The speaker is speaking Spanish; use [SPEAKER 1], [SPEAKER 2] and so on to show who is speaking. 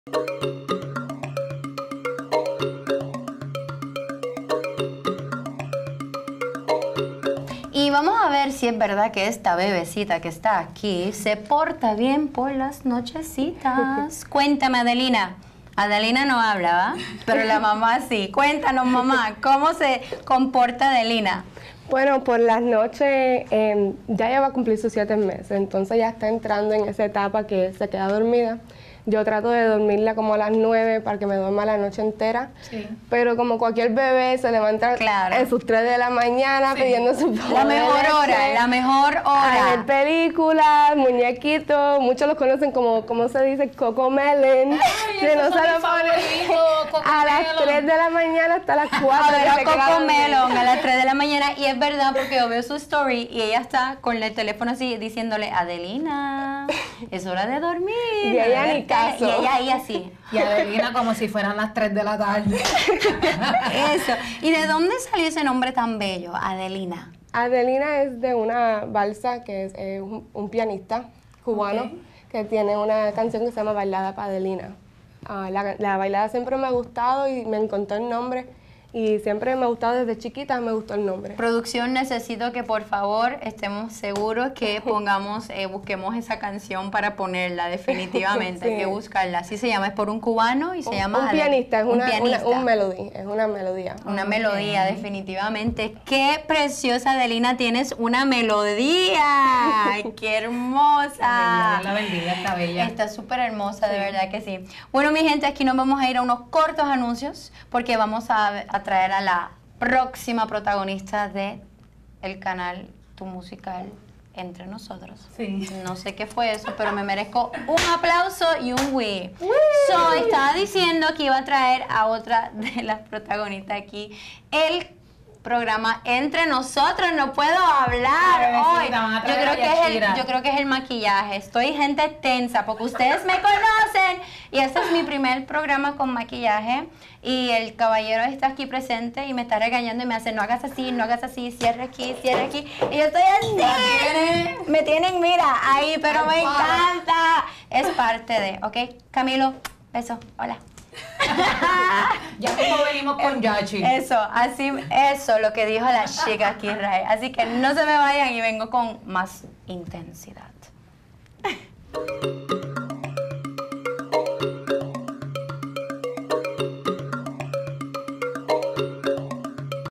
[SPEAKER 1] Y vamos a ver si es verdad que esta bebecita que está aquí se porta bien por las nochecitas. Cuéntame, Adelina. Adelina no habla, ¿va? Pero la mamá sí. Cuéntanos, mamá, ¿cómo se comporta Adelina?
[SPEAKER 2] Bueno, por las noches ya ella va a cumplir sus 7 meses, entonces ya está entrando en esa etapa que se queda dormida. Yo trato de dormirla como a las 9 para que me duerma la noche entera, sí. Pero como cualquier bebé se levanta a sus 3 de la mañana pidiendo su poder.
[SPEAKER 1] La mejor hora.
[SPEAKER 2] A ver películas, muñequitos, muchos los conocen como, ¿cómo se dice? Cocomelon. Que no se lo ponen a las 3 de la mañana hasta las 4.
[SPEAKER 1] A ver a Cocomelon a las 3 de la mañana, y es verdad porque yo veo su story y ella está con el teléfono así diciéndole, Adelina, es hora de dormir.
[SPEAKER 2] Y ella ni caso.
[SPEAKER 1] Y ella ahí así.
[SPEAKER 3] Y Adelina como si fueran las 3 de la tarde.
[SPEAKER 1] Eso. ¿Y de dónde salió ese nombre tan bello, Adelina?
[SPEAKER 2] Adelina es de una balsa que es un pianista cubano que tiene una canción que se llama Bailada para Adelina. La bailada siempre me ha gustado y me encantó el nombre. Y siempre me ha gustado desde chiquita, me gustó el nombre.
[SPEAKER 1] Producción, necesito que por favor estemos seguros que pongamos, busquemos esa canción para ponerla, definitivamente, hay que buscarla. Así se llama, es por un cubano y se llama...
[SPEAKER 2] Un pianista, es un melody, es una melodía.
[SPEAKER 1] Una melodía, definitivamente. ¡Qué preciosa, Adelina! Tienes una melodía. ¡Ay, qué hermosa!
[SPEAKER 3] La bendiga, está bella.
[SPEAKER 1] Está súper hermosa, de verdad que sí. Bueno, mi gente, aquí nos vamos a ir a unos cortos anuncios porque vamos a traer a la próxima protagonista de el canal Tu Musical Entre Nosotros.
[SPEAKER 3] Sí.
[SPEAKER 1] No sé qué fue eso, pero me merezco un aplauso y un oui. So, estaba diciendo que iba a traer a otra de las protagonistas aquí. El programa Entre Nosotros, no puedo hablar hoy. Yo creo que es el maquillaje. Estoy gente tensa porque ustedes me conocen y este es mi primer programa con maquillaje y el caballero está aquí presente y me está regañando y me hace no hagas así, cierra aquí y yo estoy así. Me tienen, mira, ahí, pero me encanta. Es parte de, ¿ok? Camilo, beso, hola.
[SPEAKER 3] Ya mismo venimos con Yachi.
[SPEAKER 1] Eso, lo que dijo la chica aquí, Ray. Así que no se me vayan y vengo con más intensidad.